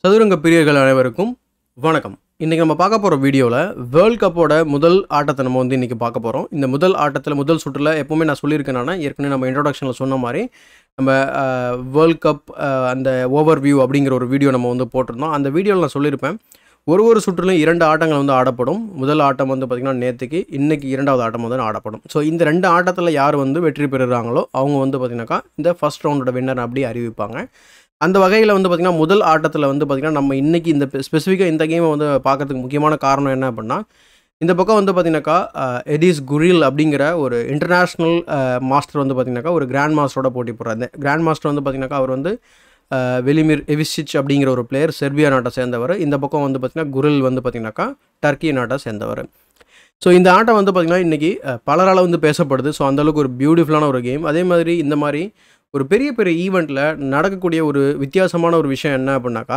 சதுரங்க பிரியர்கள் அனைவருக்கும் வணக்கம். இன்றைக்கி நம்ம பார்க்க போகிற வீடியோவில் வேர்ல்ட் கப்போட முதல் ஆட்டத்தை நம்ம இன்றைக்கி பார்க்க போகிறோம். இந்த முதல் ஆட்டத்தில் முதல் சுற்றில் எப்போவுமே நான் சொல்லியிருக்கேன்னா, ஏற்கனவே நம்ம இன்ட்ரோடக்ஷனில் சொன்ன மாதிரி நம்ம வேர்ல்ட் கப் அந்த ஓவர் வியூ அப்படிங்கிற ஒரு வீடியோ நம்ம போட்டிருந்தோம். அந்த வீடியோவில் நான் சொல்லியிருப்பேன், ஒரு சுற்றிலும் 2 ஆட்டங்கள் ஆடப்படும். முதல் ஆட்டம் பார்த்திங்கன்னா நேற்றுக்கு, இன்றைக்கி 2வது ஆட்டம் ஆடப்படும். ஸோ இந்த 2 ஆட்டத்தில் யார் வெற்றி பெறுகிறாங்களோ அவங்க பார்த்திங்கனாக்கா இந்த ஃபஸ்ட் ரவுண்டோட வின்னர் அப்படி அறிவிப்பாங்க. அந்த வகையில் பார்த்திங்கன்னா முதல் ஆட்டத்தில் பார்த்திங்கன்னா நம்ம இன்றைக்கி இந்த ஸ்பெசிஃபிக்காக இந்த கேமை பார்க்குறதுக்கு முக்கியமான காரணம் என்ன அப்படின்னா, இந்த பக்கம் பார்த்திங்கனாக்கா எடிஸ் குரில் அப்படிங்கிற ஒரு இன்டர்நேஷ்னல் மாஸ்டர் பார்த்திங்கனாக்கா ஒரு கிராண்ட் மாஸ்டரோட போட்டி போடுறாரு. இந்த கிராண்ட் மாஸ்டர் பார்த்திங்கனாக்கா அவர் வெலிமிர் எவிசிச் அப்படிங்கிற ஒரு பிளேயர், செர்பியா நாட்டை சேர்ந்தவர். இந்த பக்கம் பார்த்திங்கன்னா குரில் பார்த்திங்கனாக்கா டர்க்கி நாட்டை சேர்ந்தவர். ஸோ இந்த ஆட்டம் பார்த்திங்கன்னா இன்றைக்கி பலரால் பேசப்படுது. ஸோ அந்தளவுக்கு ஒரு பியூட்டிஃபுல்லான ஒரு கேம். அதே மாதிரி இந்த மாதிரி ஒரு பெரிய பெரிய ஈவெண்ட்டில் நடக்கக்கூடிய ஒரு வித்தியாசமான ஒரு விஷயம் என்ன அப்படின்னாக்கா,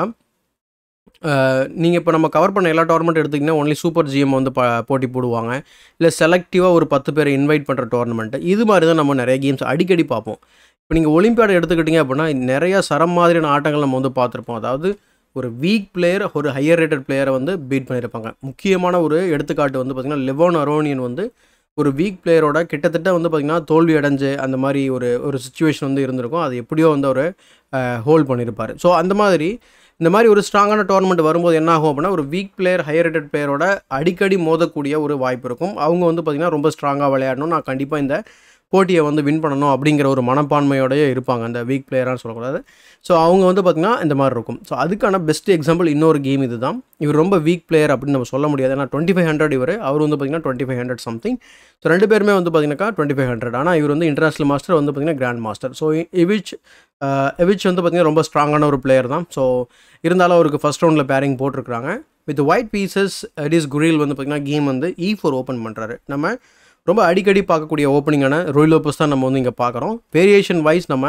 நீங்கள் இப்போ நம்ம கவர் பண்ண எல்லா டோர்னமெண்ட் எடுத்திங்கன்னா ஒன்லி சூப்பர் ஜிஎம் போட்டி போடுவாங்க, இல்லை செலக்டிவாக ஒரு 10 பேரை இன்வைட் பண்ணுற டோர்னமெண்ட்டு. இது மாதிரி தான் நம்ம நிறைய கேம்ஸ் அடிக்கடி பார்ப்போம். இப்போ நீங்கள் ஒலிம்பியாடு எடுத்துக்கிட்டிங்க அப்படின்னா நிறையா சரம் மாதிரியான ஆட்டங்கள் நம்ம பார்த்துருப்போம். அதாவது ஒரு வீக் பிளேயர் ஒரு ஹையர் ரேட்டட் பிளேயரை பீட் பண்ணியிருப்பாங்க. முக்கியமான ஒரு எடுத்துக்காட்டு பார்த்திங்கன்னா லெவான் அரோனியன் ஒரு வீக் பிளேயரோட கிட்டத்தட்ட பார்த்திங்கன்னா தோல்வி அடைஞ்சு அந்த மாதிரி ஒரு சிச்சுவேஷன் இருந்திருக்கும். அது எப்படியோ அவர் ஹோல்ட் பண்ணியிருப்பார். ஸோ அந்த மாதிரி இந்த மாதிரி ஒரு ஸ்ட்ராங்கான டோர்னமெண்ட் வரும்போது என்ன ஆகும் அப்படின்னா, ஒரு வீக் பிளேயர் ஹையர் ரேட்டட் பிளேயரோட அடிக்கடி மோதக்கூடிய ஒரு வாய்ப்பு இருக்கும். அவங்க பார்த்திங்கன்னா ரொம்ப ஸ்ட்ராங்காக விளையாடணும், நான் கண்டிப்பாக இந்த போட்டியை வின் பண்ணணும் அப்படிங்கிற ஒரு மனப்பான்மையோடய இருப்பாங்க, அந்த வீக் பிளேயரான்னு சொல்லக்கூடாது. ஸோ அவங்க பார்த்திங்கன்னா இந்த மாதிரி இருக்கும். ஸோ அதுக்கான பெஸ்ட் எக்ஸாம்பிள் இன்னொரு கேம் இது தான். இவர் ரொம்ப வீக் பிளேயர் அப்படின்னு நம்ம சொல்ல முடியாது. ஏன்னா 2500 அவர் பார்த்திங்கன்னா 2500 சம்திங். ஸோ 2 பேருமே பார்த்திங்கனாக்கா 2500. ஆனால் இவர் இன்டர்நேஷ்னல் மாஸ்டர் பார்த்திங்கன்னா கிராண்ட் மாஸ்டர். ஸோ எவிச் பார்த்திங்கன்னா ரொம்ப ஸ்ட்ராங்கான ஒரு பிளேயர் தான். ஸோ இருந்தாலும் அவருக்கு ஃபஸ்ட் ரவுண்டில் பேரிங் போட்டிருக்கிறாங்க. வித் ஒயிட் பீசஸ் எடிஸ் குரில் பார்த்திங்கன்னா கேம் E4 ஓப்பன் பண்ணுறாரு. நம்ம ரொம்ப அடிக்கடி பார்க்கக்கூடிய ஓப்பனிங்கான ரோய் லோபஸ் தான் நம்ம இங்கே பார்க்குறோம். வேரியேஷன் வைஸ் நம்ம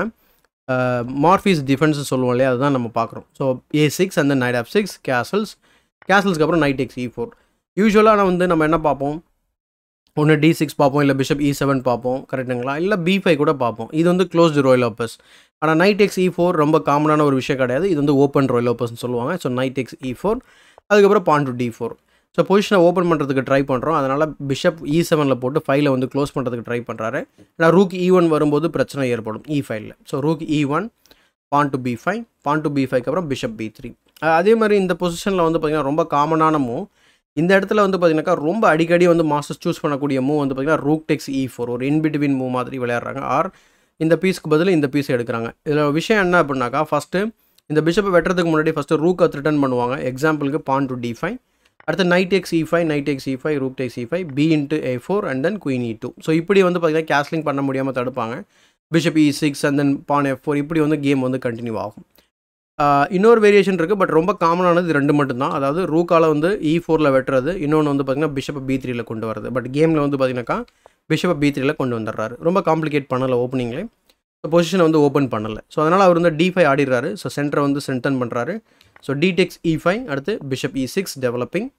மார்ஃபீஸ் டிஃபென்ஸ் சொல்லுவோம் இல்லையா, அதுதான் நம்ம பார்க்குறோம். So A6 and then knight F6 கேசல்ஸ்க்கு அப்புறம் நைட் X E4. யூஸ்வலாக நம்ம என்ன பார்ப்போம், ஒன்று D6 பார்ப்போம், இல்லை பிஷப் E7 பார்ப்போம், கரெக்டுங்களா, இல்லை B5 கூட பார்ப்போம். இது க்ளோஸ்டு ரோய் லோபஸ். ஆனால் நைட் X E4 ரொம்ப காமனான ஒரு விஷயம் கிடையாது. இது ஓப்பன் ரோய் லோபஸ்ன்னு சொல்லுவாங்க. ஸோ நைட் X E4 அதுக்கப்புறம் பான் டு D4. ஸோ பொசிஷனை ஓப்பன் பண்ணுறதுக்கு ட்ரை பண்ணுறோம். அதனால் பிஷப் E7 போட்டு ஃபைலை க்ளோஸ் பண்ணுறதுக்கு ட்ரை பண்ணுறாரு. ஏன்னா ரூக் E1 வரும்போது பிரச்சனை ஏற்படும் E5. So rook E1 pawn to B5, pawn to B5க்கு அப்புறம் பிஷப் B3. அதே மாதிரி இந்த பொசிஷனில் பார்த்திங்கன்னா ரொம்ப காமனான மூவ். இந்த இடத்துல பார்த்திங்கனாக்கா ரொம்ப அடிக்கடி மாஸ்டர்ஸ் சூஸ் பண்ணக்கூடிய மூவ் பார்த்திங்கன்னா ரூக் டெக்ஸ் E4, ஒரு இன்பிட்வீன் மூவ் மாதிரி விளையாடுறாங்க. ஆர் இந்த பீஸ்க்கு பதில் இந்த பீஸை எடுக்கிறாங்க. இதில் விஷயம் என்ன அப்படின்னாக்கா, ஃபஸ்ட்டு இந்த பிஷப்பை வெட்டுறதுக்கு முன்னாடி ஃபஸ்ட்டு ரூக்கை ரிட்டர்ன் பண்ணுவாங்க. எக்ஸாம்பிளுக்கு பான் டு D5, அடுத்து knight X E5, knight X E5, rook X E5, B into A4 and then queen E2. So இப்படி பார்த்திங்கன்னா கேஸ்லிங் பண்ண முடியாமல் தடுப்பாங்க. Bishop E6 and then porn F4, இப்படி கேம் கண்டினியூ ஆகும். இன்னொரு வேரியேஷன் இருக்குது, பட் ரொம்ப காமனானது 2 மட்டும்தான். அதாவது ரூக்கால் E4 வெட்டுறது, இன்னொன்று பார்த்திங்கன்னா பிஷப்பை B3 கொண்டு வரது. பட் கேமில் பார்த்திங்கனாக்கா பிஷப்பை B3 கொண்டு வந்துடுறாரு. ரொம்ப காம்ப்ளிகேட் பண்ணலை ஓப்பனிங்லே. பொசிஷனை ஓப்பன் பண்ணலை. ஸோ அதனால் அவர் D5 ஆடிடுறாரு. ஸோ சென்டரை ஸ்ட்ரென்தன் பண்ணுறாரு. ஸோ D-Tex E5, அடுத்து பிஷப் E6 டெவலப்பிங்.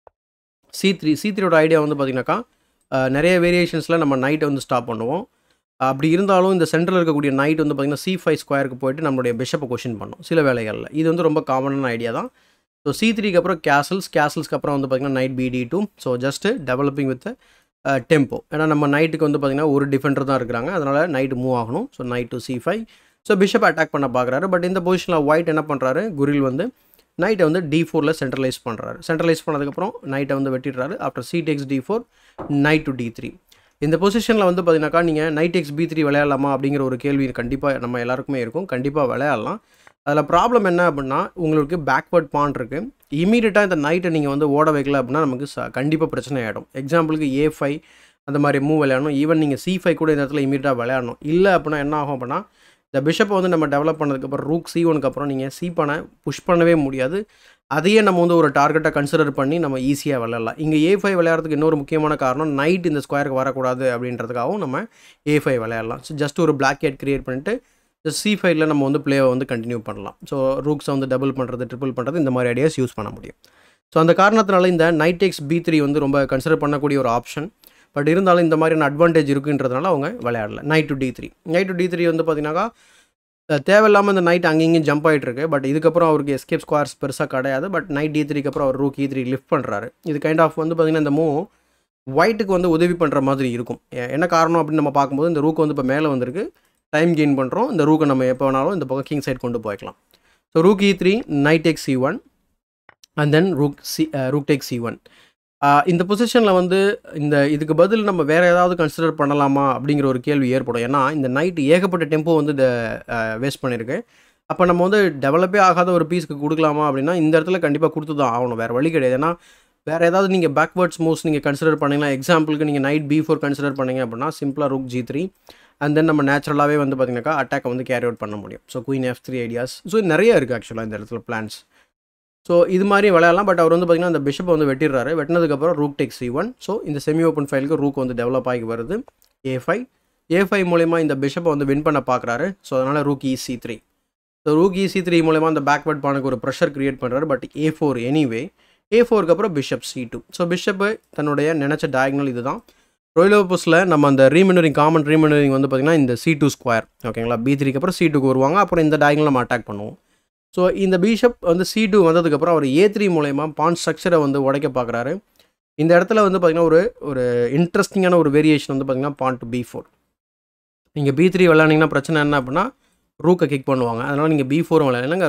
C3யோட ஐடியா பார்த்திங்கனாக்கா நிறைய வேரியேஷன்ஸில் நம்ம நைட்டை ஸ்டாப் பண்ணுவோம். அப்படி இருந்தாலும் இந்த சென்டரில் இருக்கக்கூடிய நைட் பார்த்திங்கன்னா C5 ஸ்கொயருக்கு போயிட்டு நம்மளுடைய பிஷப்பை கொஷின் பண்ணோம் சில வேலைகளில். இது ரொம்ப காமனான ஐடியா தான். ஸோ C3க்கு அப்புறம் கேசல்ஸ்க்கு அப்புறம் பார்த்திங்கன்னா knight BD2. So just developing with tempo. ஏன்னா நம்ம நைட்டுக்கு பார்த்திங்கன்னா ஒரு டிஃபெண்டர் தான் இருக்கிறாங்க, அதனால் நைட்டு மூவ் ஆகணும். So knight to C5. So bishop attack பண்ண பார்க்குறாரு. பட் இந்த பொசிஷனில் ஒயிட் என்ன பண்ணுறாரு, குரில் நைட்டை D4 சென்ட்ரலைஸ் பண்ணுறாரு. சென்ட்ரலைஸ் பண்ணதுக்கப்புறம் நைட்டை வெட்டிடுறாரு. After C takes D4, knight to D3. இந்த பொசிஷனில் பார்த்திங்கனாக்கா நீங்கள் நைட் X B3 விளையாடலாமா அப்படிங்கிற ஒரு கேள்வி கண்டிப்பாக நம்ம எல்லாருக்குமே இருக்கும். கண்டிப்பாக விளையாடலாம். அதில் ப்ராப்ளம் என்ன அப்படின்னா, உங்களுக்கு பேக்வர்ட் பான் இருக்குது. இமீடியட்டாக இந்த நைட்டை நீங்கள் ஓட வைக்கல அப்படின்னா நமக்கு கண்டிப்பாக பிரச்சனை ஆகிடும். எக்ஸாம்பிளுக்கு A5 அந்த மாதிரி மூவ் விளையாடணும். ஈவன் நீங்கள் C5 கூட இந்த இடத்துல இமீடியட்டாக விளையாடணும். இல்லை அப்படின்னா என்ன ஆகும் அப்படின்னா, இந்த பிஷப்பை நம்ம டெவலப் பண்ணதுக்கப்புறம் ரூக் C1க்கு அப்புறம் நீங்கள் C புஷ் பண்ணவே முடியாது. அதையே நம்ம ஒரு டார்கெட்டை கன்சிடர் பண்ணி நம்ம ஈஸியாக விளையாடலாம். இங்கே A5 விளையாடுறதுக்கு இன்னொரு முக்கியமான காரணம், நைட் இந்த ஸ்கொயருக்கு வரக்கூடாது அப்படின்றதுக்காகவும் நம்ம A5 விளையாடலாம். ஸோ ஜஸ்ட் ஒரு பிளாக் கேட் கிரியேட் பண்ணிட்டு C5ல நம்ம பிளேவை கண்டினியூ பண்ணலாம். ஸோ ரூக்ஸை டபுள் பண்ணுறது, ட்ரிபிள் பண்ணுறது, இந்த மாதிரி ஐடியாஸ் யூஸ் பண்ண முடியும். ஸோ அந்த காரணத்தினால இந்த நைட் X B3 ரொம்ப கன்சிடர் பண்ணக்கூடிய ஒரு ஆப்ஷன். பட் இருந்தாலும் இந்த மாதிரியான அட்வான்டேஜ் இருக்குன்றதுனால அவங்க விளையாடல. நைட் டு D3 பார்த்திங்கனாக்கா தேவையில்லாமல் இந்த நைட் அங்கேயும் ஜம்ப் ஆகிட்டு இருக்கு. பட் இதுக்கப்புறம் அவருக்கு எஸ்கேப் ஸ்கொயர்ஸ் பெருசாக கிடையாது. பட் நைட் D3க்கு அப்புறம் அவர் ரூக் E3 லிஃப்ட் பண்ணுறாரு. இது கைண்ட் ஆஃப் வந்து பார்த்திங்கன்னா இந்த மூவ் ஒயிட்டுக்கு வந்து உதவி பண்ணுற மாதிரி இருக்கும். என்ன காரணம் அப்படின்னு நம்ம பார்க்கும்போது இந்த ரூக் வந்து இப்போ மேலே வந்திருக்கு, டைம் கெயின் பண்ணுறோம். இந்த ரூக்கை நம்ம எப்போ வேணாலும் இந்த பக்கம் கிங் சைட் கொண்டு போய்க்கலாம். So rook E3 knight take C1 and then rook take C1. இந்த பொசிஷனில் வந்து இதுக்கு பதில் நம்ம வேறு ஏதாவது கன்சிடர் பண்ணலாமா அப்படிங்கிற ஒரு கேள்வி ஏற்படும். ஏன்னா இந்த நைட்டு ஏகப்பட்ட டெம்போ வந்து இதை வேஸ்ட் பண்ணியிருக்கு. அப்போ நம்ம வந்து டெவலப்பே ஆகாத ஒரு பீஸ்க்கு கொடுக்கலாமா அப்படின்னா இந்த இடத்துல கண்டிப்பாக கொடுத்து தான் ஆகணும், வேறு வழி கிடையாது. ஏன்னா வேறு ஏதாவது நீங்கள் பேக்வேர்ட்ஸ் மூவ்ஸ் நீங்கள் கன்சிடர் பண்ணிங்கன்னா, எக்ஸாம்பிளுக்கு நீங்கள் நைட் B4 கன்சிடர் பண்ணிங்க அப்படின்னா சிம்பிளாக ரூக் G3 அண்ட் தென் நம்ம நேச்சுரலாகவே வந்து பார்த்திங்கனாக்கா அட்டாக்கை வந்து கேரி அவுட் பண்ண முடியும். So queen F3 ideas. So நிறைய இருக்குது ஆக்சுவலாக இந்த இடத்துல பிளான்ஸ். ஸோ இது மாதிரி விளையாடலாம். பட் அவர் வந்து பார்த்திங்கன்னா அந்த பிஷப்பை வந்து வெட்டிடுறாரு. வெட்டினதுக்கப்புறம் ரூக் டேக் C1. ஸோ இந்த செமி ஓப்பன் ஃபைலுக்கு ரூக் வந்து டெவலப் ஆகி வருது. A5 மூலயமா இந்த பிஷப்பை வந்து வின் பண்ண பார்க்குறாரு. ஸோ அதனால் rook EC3. So rook EC3 மூலயமா அந்த பேக்வர்ட் பானுக்கு ஒரு ப்ரெஷர் கிரியேட் பண்ணுறாரு. But A4 anyway. A4க்கு அப்புறம் பிஷப் C2. ஸோ பிஷப்பு தன்னுடைய நினச்ச டயக்னல் இது தான். ரோயிலோபஸில் நம்ம அந்த காமன் ரீமெனரிங் வந்து பார்த்திங்கன்னா இந்த C2 ஸ்கொயர், ஓகேங்களா. B3க்கு அப்புறம் C2க்கு வருவாங்க. அப்புறம் இந்த டயக்னல் நம்ம அட்டாக் பண்ணுவோம். ஸோ இந்த பிஷப் வந்து C2 வந்ததுக்கப்புறம் அவர் A3 மூலயமா பான் ஸ்ட்ரக்சரை வந்து உடைக்க பார்க்குறாரு. இந்த இடத்துல வந்து பார்த்திங்கன்னா ஒரு இன்ட்ரெஸ்டிங்கான ஒரு வேரியேஷன் வந்து பார்த்திங்கன்னா பான் டு B4. நீங்கள் B3 விளையாண்டிங்கன்னா பிரச்சனை என்ன அப்படின்னா ரூக்கை கிக் பண்ணுவாங்க. அதனால் நீங்கள் B4 விளையாடுங்க.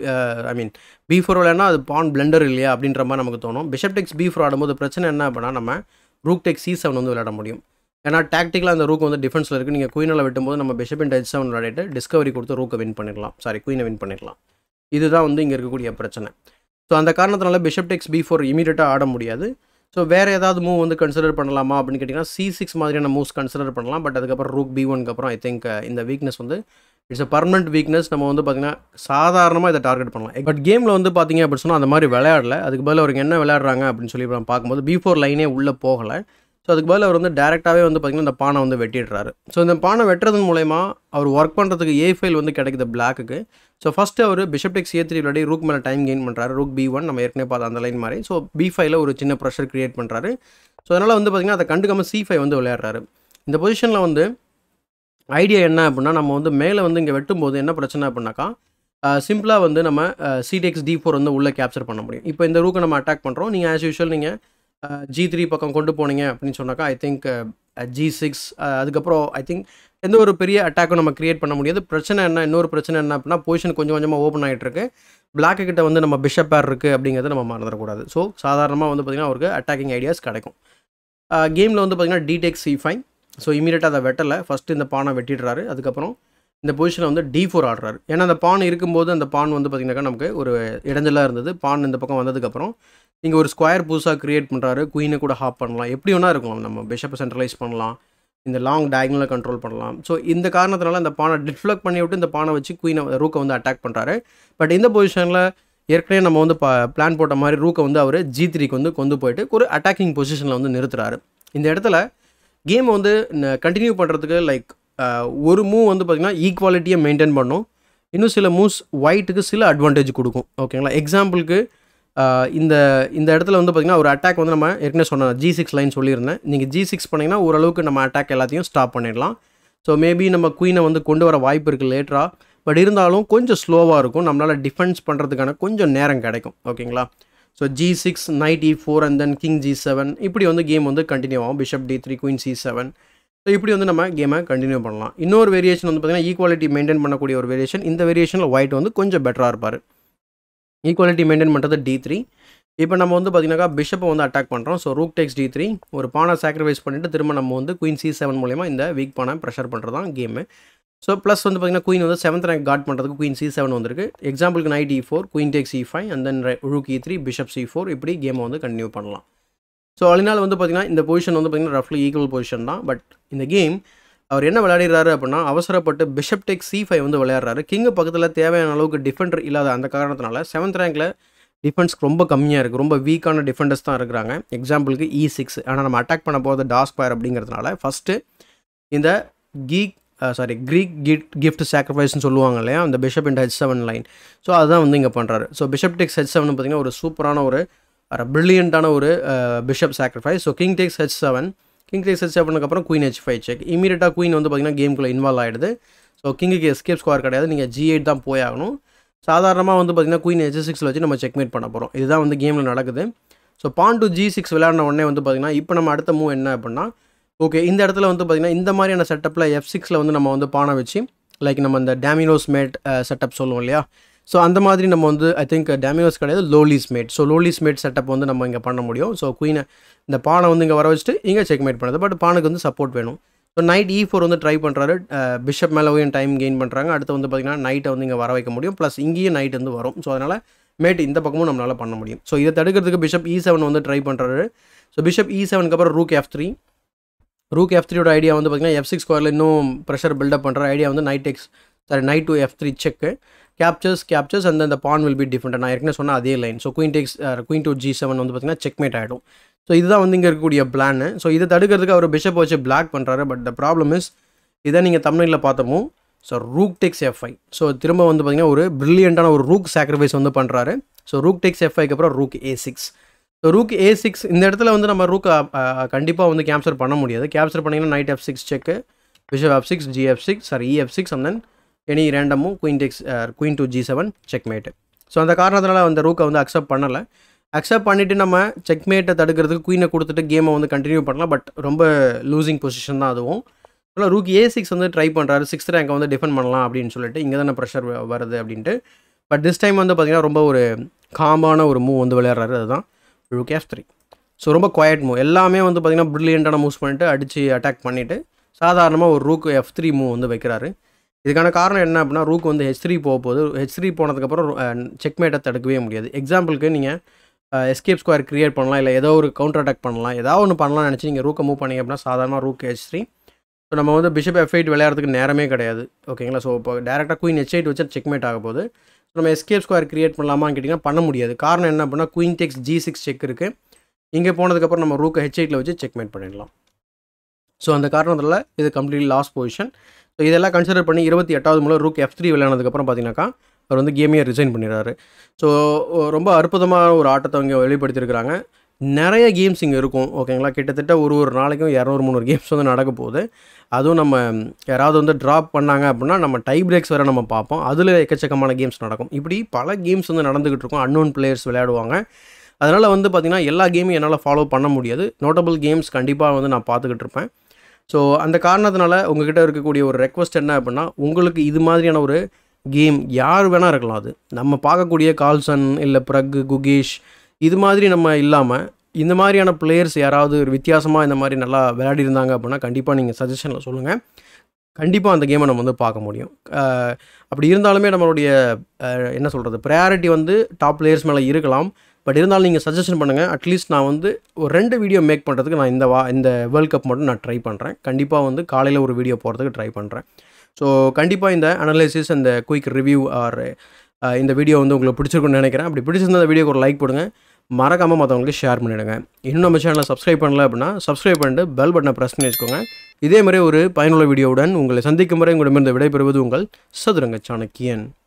B4 விளையாடினா அது பான் பிளண்டர் இல்லையா அப்படின்ற மாதிரி நமக்கு தோணும். பிஷப் டெக்ஸ் B4 ஆடும்போது பிரச்சனை என்ன அப்படின்னா நம்ம ரூக் டெக் C7 வந்து விளையாட முடியும். ஏன்னா டாக்டிக்கலாக அந்த ரூக் வந்து டிஃபென்ஸில் இருக்குது. நீங்கள் குயினில் வெட்டும்போது நம்ம பிஷப் H7 விளையாடிட்டு டிஸ்கவரி கொடுத்து ரூக்கை வின் பண்ணிடலாம், குயினை வின் பண்ணிடலாம். இதுதான் வந்து இங்கே இருக்கக்கூடிய பிரச்சனை. ஸோ அந்த காரணத்தினால பிஷப் டெக்ஸ் B4 இமீடியட்டாக ஆட முடியாது. ஸோ வேறு ஏதாவது மூவ் வந்து கன்சிடர் பண்ணலாமா அப்படின்னு கேட்டிங்கன்னா C6 மாதிரியான மூவ்ஸ் கன்சிடர் பண்ணலாம். பட் அதுக்கப்புறம் ரூக் B1க்கு அப்புறம் ஐ திங்க் இந்த வீக்னஸ் வந்து இட்ஸ் அ பர்மனெண்ட் வீக்னஸ். நம்ம வந்து பார்த்திங்கன்னா சாதாரணமாக இதை டார்கெட் பண்ணலாம். பட் கேமில் வந்து பார்த்திங்க அப்படின்னு சொன்னால் அந்த மாதிரி விளையாடல. அதுக்கு பதில் அவருக்கு என்ன விளையாடுறாங்க அப்படின்னு சொல்லி நம்ம பார்க்கும்போது B4 லைனே உள்ளே போகலை. ஸோ அதுக்கு பதில் அவர் வந்து டேரெக்டாகவே வந்து பார்த்திங்கன்னா இந்த பானை வந்து வெட்டிடுறாரு. ஸோ இந்த பானை வெட்டுறதன் மூலயமா அவர் ஒர்க் பண்ணுறதுக்கு A5 வந்து கிடைக்குது பிளாக்குக்கு. ஸோ ஃபஸ்ட்டு அவர் பிஷப் டெக்ஸ் A3 விளையாடி ரூக் மேலே டைம் கெயின் பண்ணுறாரு. ரூக் B1 நம்ம ஏற்கனவே பார்த்த அந்த லைன் மாதிரி. ஸோ B5ல ஒரு சின்ன ப்ரெஷர் க்ரியேட் பண்ணுறாரு. ஸோ அதனால் வந்து பார்த்திங்கன்னா அதை கண்டுக்காமல் C5 வந்து விளையாடுறாரு. இந்த பொசிஷனில் வந்து ஐடியா என்ன அப்படின்னா நம்ம வந்து மேலே வந்து இங்கே வெட்டும்போது என்ன பிரச்சனை அப்படின்னாக்கா சிம்பிளாக வந்து நம்ம C D4 வந்து உள்ளே கேப்சர் பண்ண முடியும். இப்போ இந்த ரூக்கை நம்ம அட்டாக் பண்ணுறோம். நீங்கள் ஆஸ் யூஷுவல் நீங்கள் G3 பக்கம் கொண்டு போனீங்க அப்படின்னு சொன்னாக்கா ஐ திங்க் G6 அதுக்கப்புறம் ஐ திங்க் எந்த ஒரு பெரிய அட்டாக்கும் நம்ம கிரியேட் பண்ண முடியாது. இன்னொரு பிரச்சனை என்ன அப்படின்னா பொசிஷன் கொஞ்சம் கொஞ்சமாக ஓப்பன் ஆகிட்டு இருக்கு. பிளாக்கு கிட்ட வந்து நம்ம பிஷப் பேர் இருக்குது அப்படிங்கிறத நம்ம மறந்துடக்கூடாது. ஸோ சாதாரணமாக வந்து பார்த்திங்கன்னா அவருக்கு அட்டாக்கிங் ஐடியாஸ் கிடைக்கும். கேமில் வந்து பார்த்திங்கன்னா D takes C5. ஸோ இமீடியட்டாக அதை வெட்டலை. ஃபஸ்ட்டு இந்த பானை வெட்டிடுறாரு. அதுக்கப்புறம் இந்த பொசிஷனில் வந்து D4 ஆடுறாரு. ஏன்னா அந்த பான் இருக்கும்போது அந்த பான் வந்து பார்த்திங்கனாக்கா நமக்கு ஒரு இடைஞ்சலாக இருந்தது. பான் இந்த பக்கம் வந்ததுக்கப்புறம் இங்கே ஒரு ஸ்கொயர் புதுசாக க்ரியேட் பண்ணுறாரு. குயினை கூட ஹாப் பண்ணலாம், எப்படி வேணா இருக்கலாம். நம்ம பிஷப்பை சென்ட்ரலைஸ் பண்ணலாம், இந்த லாங் டயகனலை கண்ட்ரோல் பண்ணலாம். ஸோ இந்த காரணத்தினால இந்த பானை டிஃப்ளெக்ட் பண்ணி விட்டு இந்த பானை வச்சு ரூக்கை வந்து அட்டாக் பண்ணுறாரு. பட் இந்த பொசிஷனில் ஏற்கனவே நம்ம வந்து பிளான் போட்ட மாதிரி ரூக்கை வந்து அவர் G3க்கு வந்து கொண்டு போயிட்டு ஒரு அட்டாக்கிங் பொசிஷனில் வந்து நிறுத்துறாரு. இந்த இடத்துல கேம் வந்து கண்டினியூ பண்ணுறதுக்கு லைக் ஒரு மூவ் வந்து பார்த்திங்கன்னா ஈக்குவாலிட்டியை மெயின்டைன் பண்ணும். இன்னும் சில மூவ்ஸ் ஒயிட்டுக்கு சில அட்வான்டேஜ் கொடுக்கும், ஓகேங்களா. எக்ஸாம்பிளுக்கு இந்த இடத்துல வந்து பார்த்திங்கன்னா ஒரு அட்டாக் வந்து நம்ம ஏற்கனவே சொன்ன G6 லைன் சொல்லியிருந்தேன். நீங்கள் G6 பண்ணிங்கன்னா ஓரளவுக்கு நம்ம அட்டாக் எல்லாத்தையும் ஸ்டாப் பண்ணிடலாம். ஸோ மேபி நம்ம குயினை வந்து கொண்டு வர வாய்ப்பு இருக்குது லேட்டராக. பட் இருந்தாலும் கொஞ்சம் ஸ்லோவாக இருக்கும். நம்மளால் டிஃபென்ஸ் பண்ணுறதுக்கான கொஞ்சம் நேரம் கிடைக்கும், ஓகேங்களா. So G6 knight E4 and then king G7 இப்படி வந்து கேம் வந்து கண்டினியூ ஆகும். Bishop D3 queen C7. So இப்படி வந்து நம்ம கேமை கண்டினியூ பண்ணலாம். இன்னொரு வேரியேஷன் வந்து பார்த்திங்கன்னா ஈக்குவாலிட்டி மெயின்டைன் பண்ணக்கூடிய ஒரு வேரியேஷன். இந்த வேரியேஷனில் ஒயிட் வந்து கொஞ்சம் பெட்டராக இருப்பார். ஈக்குவாலிட்டி மெயின்டைன் பண்ணுறது D3. இப்போ நம்ம வந்து பார்த்திங்கனாக்கா பிஷப்பை வந்து அட்டாக் பண்ணுறோம். ஸோ ரூக் டேக்ஸ் D3 ஒரு பானை சாக்ரிஃபைஸ் பண்ணிவிட்டு திரும்ப நம்ம வந்து குயின் C7 மூலமா இந்த வீக் பானை ப்ரெஷர் பண்ணுறது தான் கேமு. ஸோ ப்ளஸ் வந்து பார்த்திங்கன்னா குயின் வந்து 7th ரேங்க் காட் பண்ணுறதுக்கு குயின் C7 வந்திருக்கு. எக்ஸாம்பிளுக்கு knight E4 queen takes E5 and then rook E3 bishop C4 இப்படி கேமை வந்து கண்டினியூ பண்ணலாம். ஸோ அதனால் வந்து பார்த்திங்கன்னா இந்த பொசிஷன் வந்து பார்த்திங்கன்னா ரஃப்லி ஈக்குவல் பொசிஷன் தான். பட் இந்த கேம் அவர் என்ன விளையாடுறாரு அப்படின்னா அவசரப்பட்டு பிஷப் டேக்ஸ் C5 வந்து விளையாடுறாரு. கிங்கு பக்கத்தில் தேவையான அளவுக்கு டிஃபெண்டர் இல்லாத அந்த காரணத்தினால 7th ரேங்கில் டிஃபென்ஸ்க்கு ரொம்ப கம்மியாக இருக்குது. ரொம்ப வீக்கான டிஃபெண்டர்ஸ் தான் இருக்கிறாங்க. எக்ஸாம்பிளுக்கு E6. ஆனால் நம்ம அட்டாக் பண்ண போகிறது டாஸ்க்வயர் அப்படிங்கிறதுனால ஃபஸ்ட்டு இந்த க்ரீக் கிஃப்ட் சாக்ரிஃபைஸ்னு சொல்லுவாங்க இல்லையா, அந்த bishop int H7 line. So அதுதான் வந்து இங்கே பண்ணுறாரு. ஸோ பிஷப் டேக்ஸ் H7 பார்த்திங்கன்னா ஒரு சூப்பரான ஒரு பிரில்லியண்ட்டான ஒரு bishop sacrifice. So king takes H7 அப்புறம் குயின் H5 செக். இமீடியட்டாக குயின் வந்து பார்த்திங்கன்னா கேமுக்குள்ளே இன்வால்வ் ஆகிடுது. ஸோ கிங்குக்கு எஸ்கேப் ஸ்கொயர் கிடையாது, நீங்கள் G8 தான் போய் ஆகணும். சாதாரணமாக வந்து பார்த்திங்கன்னா குயின் H6 வச்சு நம்ம செக்மேட் பண்ண போகிறோம். இதுதான் வந்து கேமில் நடக்குது. ஸோ பான் டு G6 விளையாடின உடனே வந்து பார்த்திங்கன்னா இப்போ நம்ம அடுத்த மூவ் என்ன அப்படின்னா, ஓகே இந்த இடத்துல வந்து பார்த்திங்கன்னா இந்த மாதிரியான செட்டப்பில் F6ல் வந்து நம்ம வந்து பானை வச்சு லைக் நம்ம இந்த டேமினோஸ் மேட் செட்டப் சொல்லுவோம் இல்லையா. ஸோ அந்த மாதிரி நம்ம வந்து ஐ திங்க் டேமினோஸ் கிடையாது, Lolli's mate. So Lolli's mate setup வந்து நம்ம இங்கே பண்ண முடியும். ஸோ குயினை இந்த பானை வந்து இங்கே வர வச்சுட்டு இங்கே செக்மேட் பண்ணுறது. பட் பானுக்கு வந்து சப்போர்ட் வேணும். ஸோ நைட் E4 வந்து ட்ரை பண்ணுறாரு, பிஷப் மேலேயும் டைம் கெயின் பண்ணுறாங்க. அடுத்து வந்து பார்த்திங்கன்னா நைட்டை வந்து இங்கே வர வைக்க முடியும், ப்ளஸ் இங்கேயும் நைட் வந்து வரும். ஸோ அதனால் மேட் இந்த பக்கமும் நம்மளால் பண்ண முடியும். ஸோ இதை தடுக்கிறதுக்கு பிஷப் E7 வந்து ட்ரை பண்ணுறாரு. ஸோ பிஷப் E7க்கு அப்புறம் ரூக் F3. ரூக் F3யோட ஐடியா வந்து பார்த்திங்கன்னா F6 ஸ்கொயரில் இன்னும் ப்ரெஷர் பில்டப் பண்ணுற ஐடியா வந்து knight to F3 check, captures and அந்த பான் வில் பி டிஃபரெண்ட். நான் ஏற்கனவே சொன்ன அதே line. So queen to G7 வந்து பார்த்திங்கன்னா செக்மேட் ஆகிடும். ஸோ இதுதான் வந்து இங்கே இருக்கக்கூடிய பிளான். ஸோ இதை தடுக்கிறதுக்கு அவர் பிஷப் வச்சு பிளாக் பண்ணுறாரு. பட் த ப்ராப்ளம் இஸ் இதை நீங்கள் தமிழில் பார்த்தோமோ, so rook takes F5. So திரும்ப வந்து பார்த்திங்கன்னா ஒரு பிரில்லியண்ட்டான ஒரு ரூக் சாக்ரிஃபைஸ் வந்து பண்ணுறாரு. ஸோ ரூக் டேக்ஸ் F5க்கு அப்புறம் rook A6. So rook A6 இந்த இடத்துல வந்து நம்ம ரூக் கண்டிப்பாக வந்து கேப்சர் பண்ண முடியாது. கேப்சர் பண்ணிங்கன்னா knight F6 check, bishop F6, E6 and then any ரேண்டமும் queen to G7 checkmate. So அந்த காரணத்தினால அந்த ரூக்கை வந்து அக்செப்ட் பண்ணலை. அக்செப்ட் பண்ணிவிட்டு நம்ம செக்மேட்டை தடுக்கிறதுக்கு குயினை கொடுத்துட்டு கேமை வந்து கண்டினியூ பண்ணலாம். பட் ரொம்ப லூசிங் பொசிஷன் தான் அதுவும். இல்லை ரூக் A6 வந்து ட்ரை பண்ணுறாரு, 6th ரேங்கை வந்து டிஃபெண்ட் பண்ணலாம் அப்படின்னு சொல்லிட்டு, இங்கே தானே ப்ரெஷர் வருது அப்படின்ட்டு. பட் திஸ் டைம் வந்து பார்த்திங்கன்னா ரொம்ப ஒரு காமான ஒரு மூவ் வந்து விளையாடுறாரு, அதுதான் ரூக் F3. ஸோ ரொம்ப குவாய்ட் மூவ். எல்லாமே வந்து பார்த்திங்கன்னா ப்ரில்லியண்ட்டான மூவ்ஸ் பண்ணிவிட்டு அடித்து அட்டாக் பண்ணிவிட்டு சாதாரணமாக ஒரு ரூக் F3 மூவ் வந்து வைக்கிறாரு. இதுக்கான காரணம் என்ன அப்படின்னா, ரூக் வந்து H3 போக போகுது. H3 போனதுக்கப்புறம் செக்மேட்டை தடுக்கவே முடியாது. எக்ஸாம்பிளுக்கு நீங்கள் எஸ்கேப் ஸ்கொயர் கிரியேட் பண்ணலாம், இல்லை ஏதோ ஒரு கவுண்டர் அட்டாக் பண்ணலாம், ஏதாவது ஒன்று பண்ணலாம்னு நினச்சி நீங்கள் ரூக்கை மூவ் பண்ணிங்க அப்படின்னா சாதாரணமாக ரூக் H3. ஸோ நம்ம வந்து பிஷப் F8 விளையாடுறதுக்கு நேரமே கிடையாது, ஓகேங்களா. ஸோ இப்போ டேரெக்டாக குயின் H8 வச்சு செக்மேட் ஆக போகுது. நம்ம எஸ்கேப் ஸ்கொயர் கிரியேட் பண்ணலாமான்னு கேட்டிங்கன்னா பண்ண முடியாது. காரணம் என்ன அப்படின்னா குயின் டேக்ஸ் G6 செக் இருக்குது. இங்கே போனதுக்கப்புறம் நம்ம ரூக்கை H8ல் வச்சு செக்மேட் பண்ணிடலாம். ஸோ அந்த காரணத்தில் இது கம்ப்ளீட்லி லாஸ்ட் பொசிஷன். ஸோ இதெல்லாம் கன்சிடர் பண்ணி 28வது மூலம் ரூக் F3 விளையானதுக்கப்புறம் பார்த்தீங்கன்னாக்கா அவர் வந்து கேமையே ரிசைன் பண்ணிடுறாரு. ஸோ ரொம்ப அற்புதமான ஒரு ஆட்டத்தை அவங்க வெளிப்படுத்தியிருக்கிறாங்க. நிறைய கேம்ஸ் இங்கே இருக்கும், ஓகேங்களா. கிட்டத்தட்ட ஒரு நாளைக்கும் 200-300 கேம்ஸ் வந்து நடக்க போகுது. அதுவும் நம்ம யாராவது வந்து ட்ராப் பண்ணாங்க அப்படின்னா நம்ம டை பிரேக்ஸ் வேறு நம்ம பார்ப்போம். அதில் எக்கச்சக்கமான கேம்ஸ் நடக்கும். இப்படி பல கேம்ஸ் வந்து நடந்துக்கிட்டு இருக்கும். அன்னோன் பிளேயர்ஸ் விளையாடுவாங்க. அதனால் வந்து பார்த்திங்கன்னா எல்லா கேமையும் என்னால் ஃபாலோ பண்ண முடியாது. நோட்டபிள் கேம்ஸ் கண்டிப்பாக வந்து நான் பார்த்துக்கிட்டு இருப்பேன். ஸோ அந்த காரணத்தினால உங்கள்கிட்ட இருக்கக்கூடிய ஒரு ரெக்வஸ்ட் என்ன அப்படின்னா, உங்களுக்கு இது மாதிரியான ஒரு கேம் யார் வேணால் இருக்கலாம், அது நம்ம பார்க்கக்கூடிய கால்சன் இல்லை பிரக் குகேஷ் இது மாதிரி நம்ம இல்லாமல் இந்த மாதிரியான பிளேயர்ஸ் யாராவது ஒரு வித்தியாசமாக இந்த மாதிரி நல்லா விளையாடி இருந்தாங்க அப்படின்னா கண்டிப்பாக நீங்கள் சஜஷனில் சொல்லுங்கள். கண்டிப்பாக அந்த கேமை நம்ம வந்து பார்க்க முடியும். அப்படி இருந்தாலுமே நம்மளுடைய என்ன சொல்கிறது ப்ரையாரிட்டி வந்து டாப் பிளேயர்ஸ் மேலே இருக்கலாம். பட் இருந்தாலும் நீங்கள் சஜஷன் பண்ணுங்கள். அட்லீஸ்ட் நான் வந்து ஒரு 2 வீடியோ மேக் பண்ணுறதுக்கு நான் இந்த வேர்ல்ட் கப் மட்டும் நான் ட்ரை பண்ணுறேன். கண்டிப்பாக வந்து காலையில் ஒரு வீடியோ போகிறதுக்கு ட்ரை பண்ணுறேன். ஸோ கண்டிப்பாக இந்த அனலைசிஸ் இந்த குயிக் ரிவ்யூ ஆர் இந்த வீடியோ வந்து உங்களுக்கு பிடிச்சிருக்குன்னு நினைக்கிறேன். அப்படி பிடிச்சிருந்த அந்த வீடியோக்கு ஒரு லைக் போடுங்க, மறக்காமல் மற்றவங்களுக்கு ஷேர் பண்ணிவிடுங்க. இன்னும் நம்ம சேனலை சப்ஸ்கிரைப் பண்ணல அப்படின்னா சப்ஸ்கிரைப் பண்ணிட்டு பெல் பட்டனை ப்ரெஸ் பண்ணி வச்சுக்கோங்க. இதே மாதிரி ஒரு பயனுள்ள வீடியோவுடன் உங்களை சந்திக்கும் வரை உங்களிடமிருந்து விடைபெறுவது உங்கள் சதுரங்க சாணக்கியன்.